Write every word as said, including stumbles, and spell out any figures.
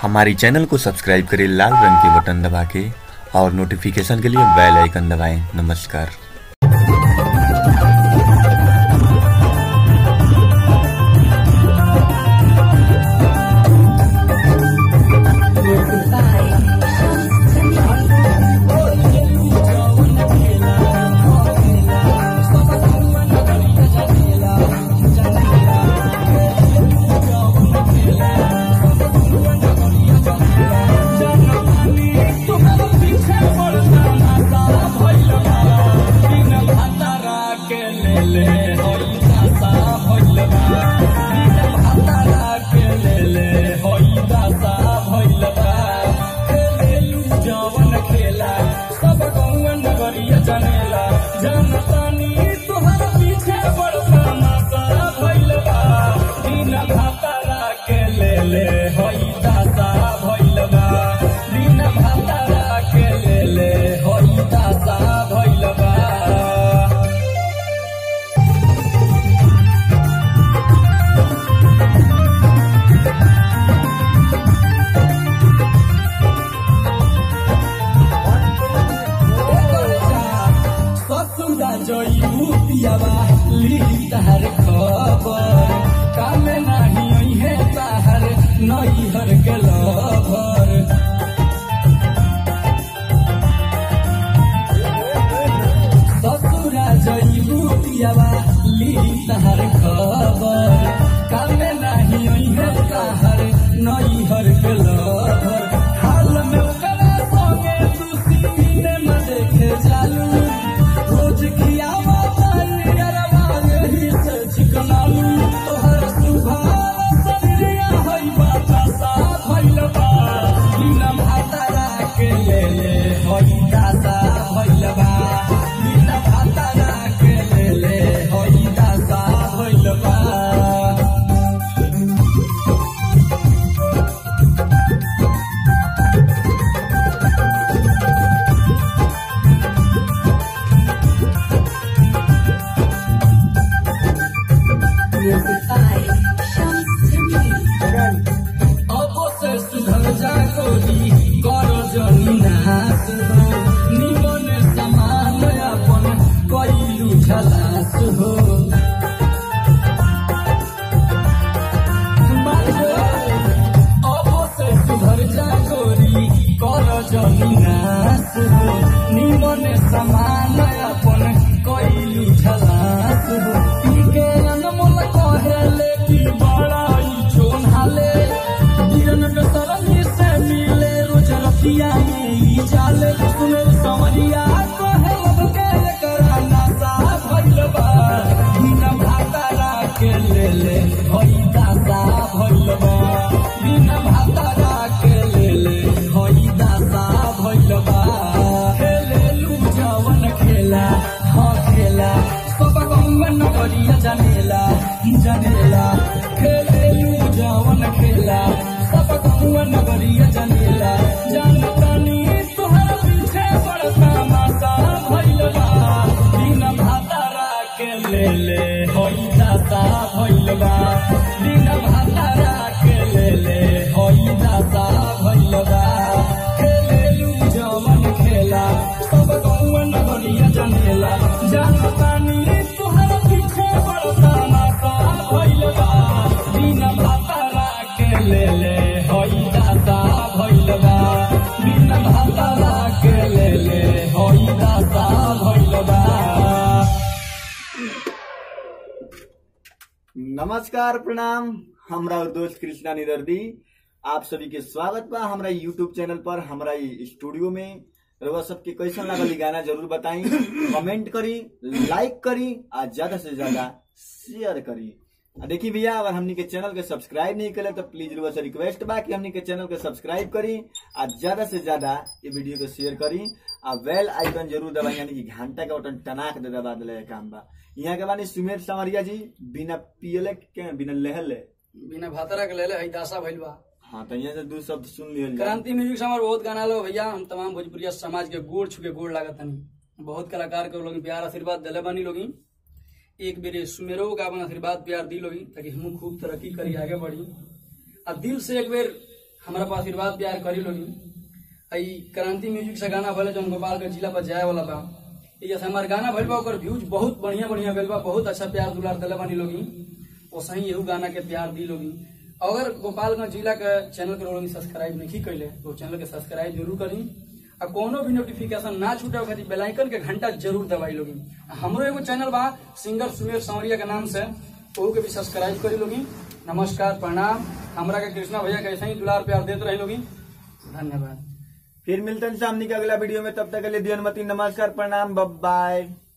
हमारी चैनल को सब्सक्राइब करें लाल रंग के बटन दबा के और नोटिफिकेशन के लिए बेल आइकन दबाएं। नमस्कार। नमस्कार, प्रणाम। हमरा दोस्त कृष्णा निदर्दी आप सभी के स्वागत बा हमरा यूट्यूब चैनल पर, हमरा स्टूडियो में। रउआ सबके कैसन लागल गाना जरूर बताई, कमेंट करी, लाइक करी और ज्यादा से ज्यादा शेयर करी। देखिए भैया, अगर हमनी के चैनल के सब्सक्राइब नहीं करे तो प्लीज रउआ से रिक्वेस्ट बा कि हमनी के चैनल के सब्सक्राइब करी और ज्यादा से ज्यादा ये वीडियो को शेयर करी और बेल आइकन जरूर दबाई, यानी कि घंटा का बटन टनाक दे दबा दिले काम बा। यहाँ के बानी सुमेर सावरिया जी, बिना पियले के बिना लहले बिना भातरा के लेले दासा भइल बा। हाँ, तो यहाँ से दो शब्द सुन लिया। क्रांति म्यूजिक से हमारे बहुत गाना लो भैया, हम तमाम भोजपुरिया समाज के गोड़ छुके गोड़ लागत नहीं। बहुत कलाकार के लोग प्यार आशीर्वाद दिले बानी लोगी। एक बेरे सुमेरो का अपन आशीर्वाद प्यार दी लोगी ताकि हम खूब तरक्की करी आगे बढ़ी। अब दिल से एक बेर हमारा पास आशीर्वाद प्यार करी लोगी। आई क्रांति म्यूजिक से गाना भले जौन गोपाल के जिला पर जाए वाला बा, जैसे हमारे गाना भइल बा ओकर व्यूज बहुत बढ़िया बढ़िया गइल बा, बहुत अच्छा प्यार दुलार दिले बानी लोगी। वैसे ही एहू गाना के प्यार दी लोगी। अगर गोपालगंज जिला के चैनल के लोग सब्सक्राइब नहीं कैले तो चैनल के सब्सक्राइब जरूर करी और कोनो भी नोटिफिकेशन ना छूटे खातिर बेल आइकन के घंटा जरूर दबाई लोगी। हमरो एगो चैनल बा सिंगर सुमेर सांवरिया के नाम से, ओहू के भी सब्सक्राइब करी लोगी। नमस्कार, प्रणाम। हमरा के कृष्णा भैया कैसे ही दुलार प्यार देते रहे लोगी। धन्यवाद। फिर मिलते हैं सामने के अगला वीडियो में, तब तक के लिए दी अनुमति। नमस्कार, प्रणाम, बाय।